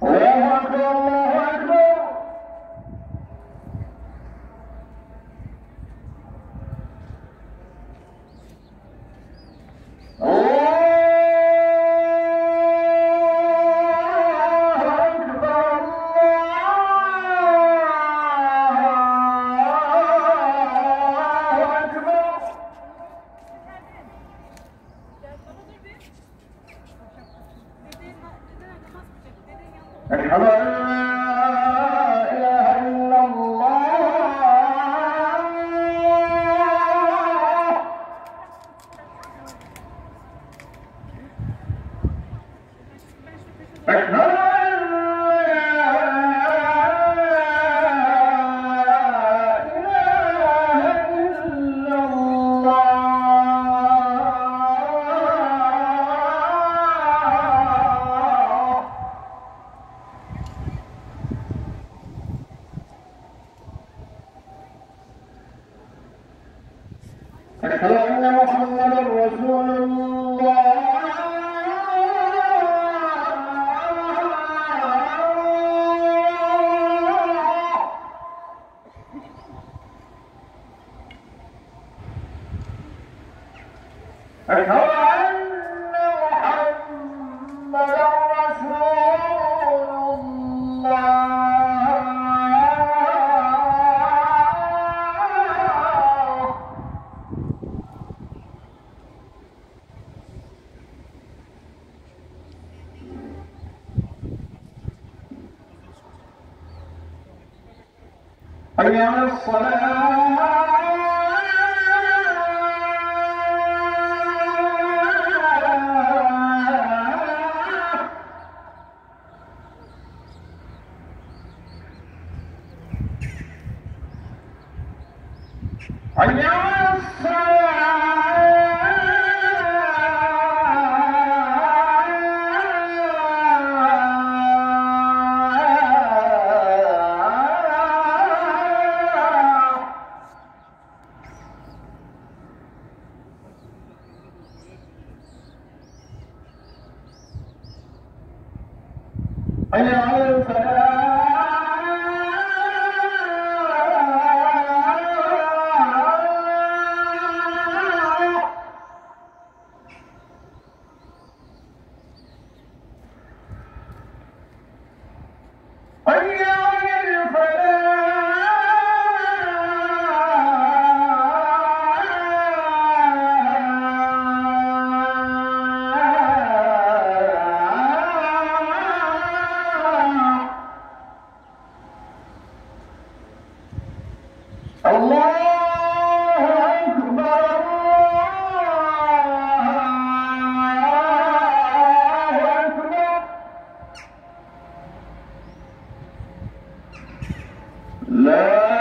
الله أكبر الله أكبر. أشهد أن لا إله إلا الله. أشهد أن لا إله إلا الله. أشهد أن محمدا رسول الله. أشهد أن محمدا رسول الله. حي على الصلاة. حي على الصلاة. حي على الفلاح. حي على الله أكبر الله أكبر. لا